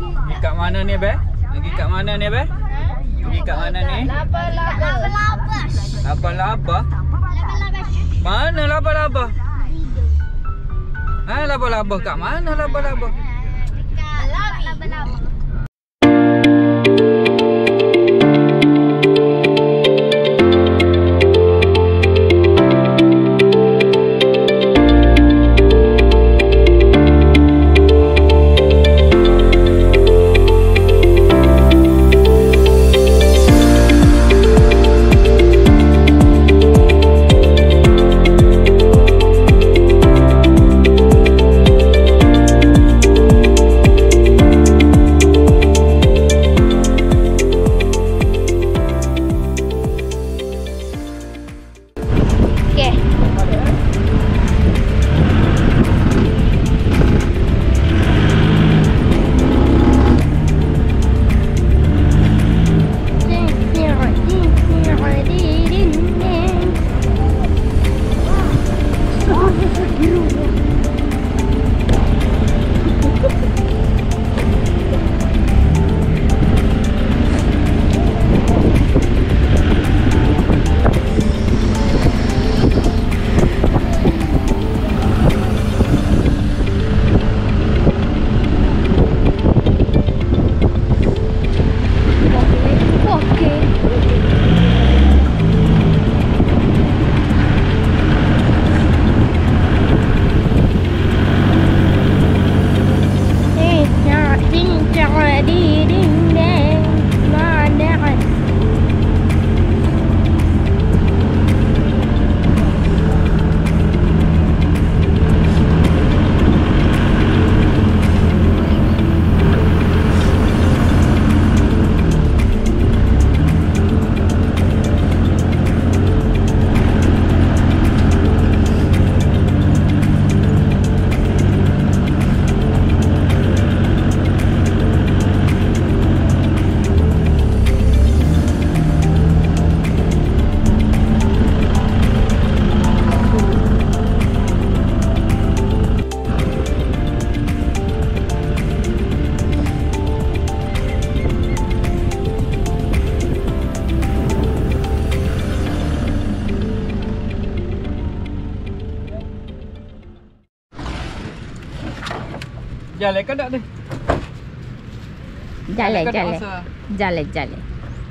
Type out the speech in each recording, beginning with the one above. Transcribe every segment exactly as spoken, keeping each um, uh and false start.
Pergi kat mana ni, Be? Pergi kat mana ni, Be? Pergi kat mana ni? Laba-laba. Laba-laba? Mana laba-laba? Ha, laba-laba kat mana laba-laba? Laba-laba. Jalan ke tak ni? Jalan, Jalan, jalan. jalan. Jalan, jalan.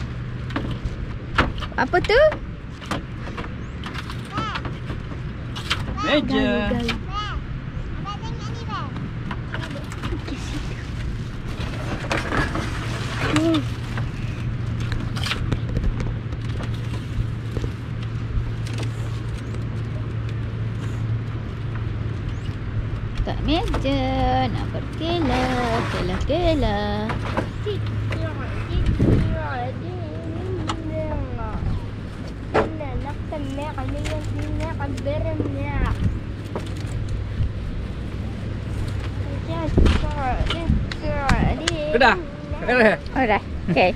Apa tu? Meja. Hmm. Tak meja, nak berkela, kela, kela. Sudah? Sudah? Alright, okay.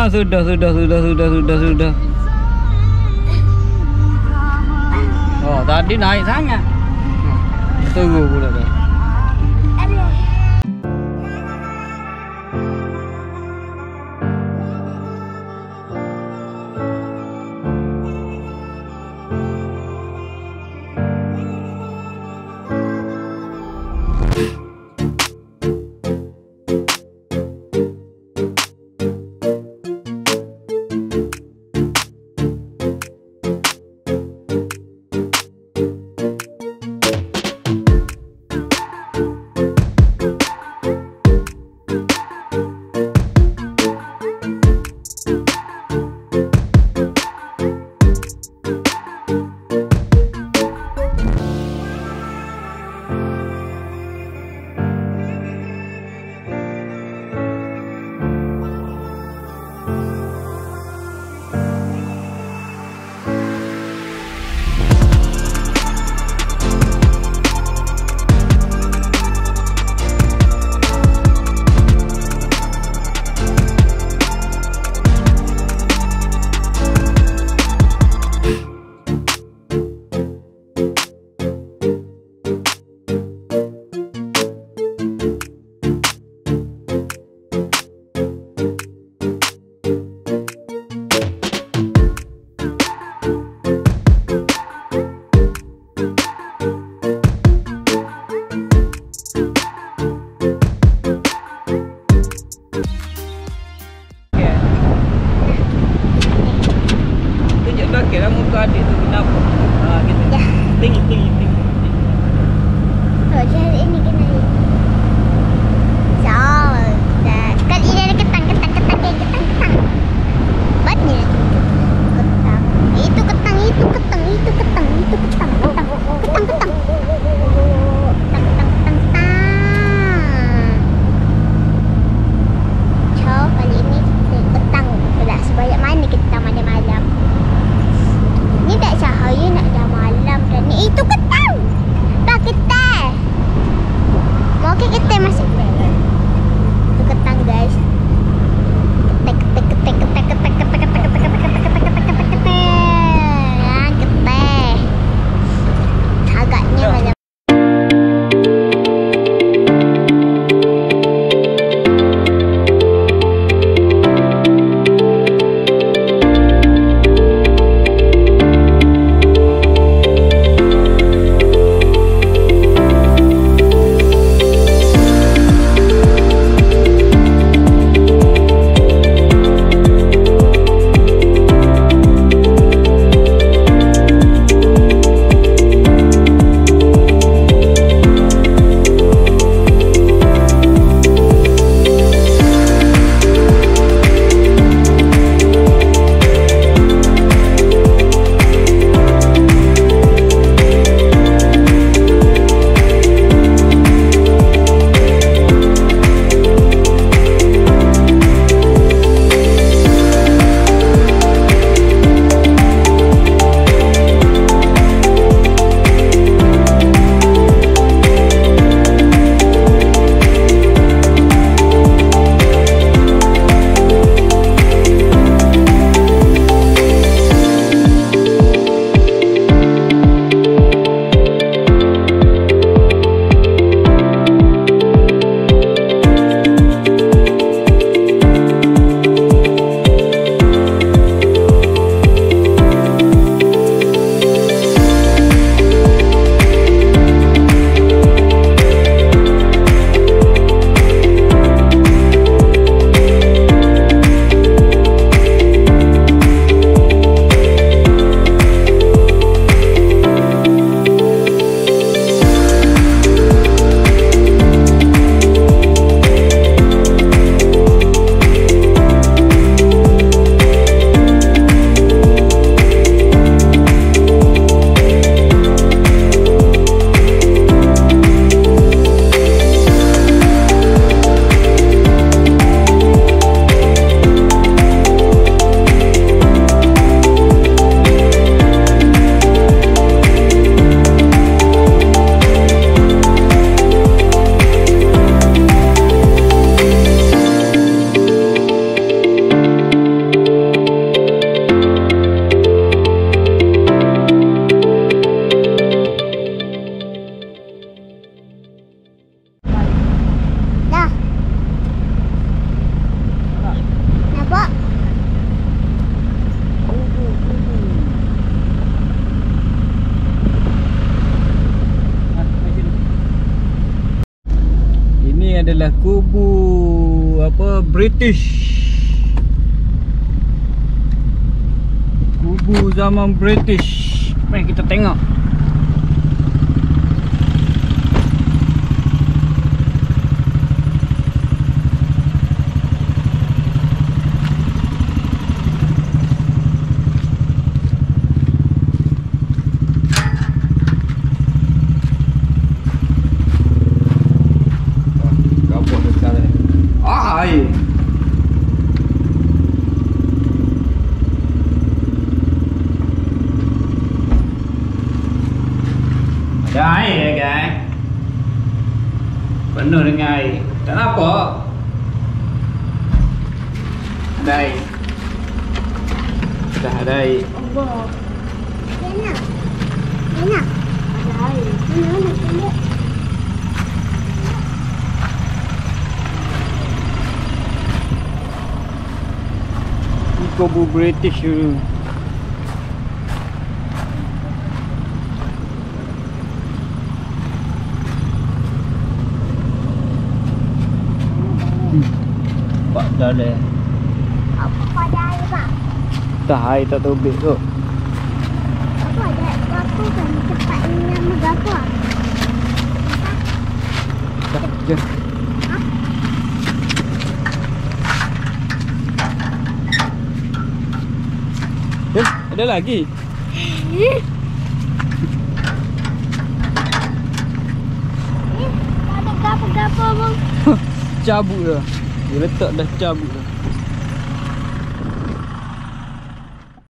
sudah, sudah, sudah, sudah, sudah, sudah. Oh, tadi naik sangat. Tunggu pula dah. Adik tu kenapa? Ha, kita. Ya. Tinggi, tinggi, tinggi. Oh, jadi ini kena ni. So, kan ini ada ketang, ketang, ketang, ketang, ketang. Banyak. Ketang. Itu ketang, itu ketang, itu ketang, itu ketang, ketang, ketang, ketang. Ketang, ketang, ketang, ketang. So, kali ini ketang pula sebanyak mana ketang pada malam. Ni tak cahaya nak dah malam dah ni. Itu ketang. Tak ketang. adalah kubu apa British. Kubu zaman British. Mari kita tengok. Ada air ya guys. Penuh dengan air. Tak nampak. Ada air. Dah ada air. Allah. Enak. Enak. Ada air. Mana nak tengok. Ni kubu British dulu. Pak dah ada. Apa pada air pak? Dah air tak tobek tu. Apa ada gapo kan tempat ini nama gapo? Dah je. Eh, ada lagi. Eh, ada gapo-gapo bang. Cabut dah. Dia letak dah cabut dah.